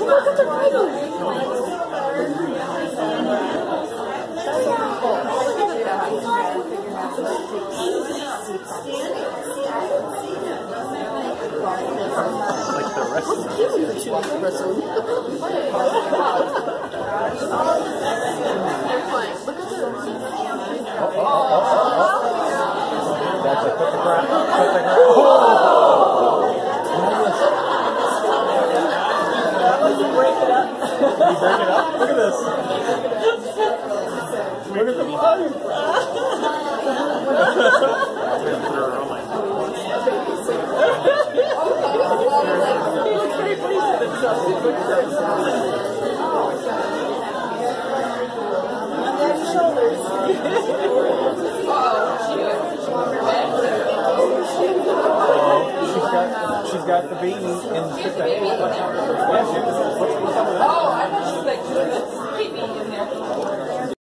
Like the rest of That's a put the crap. You break it up? Look at this. Look at the blood. She's got the baby in the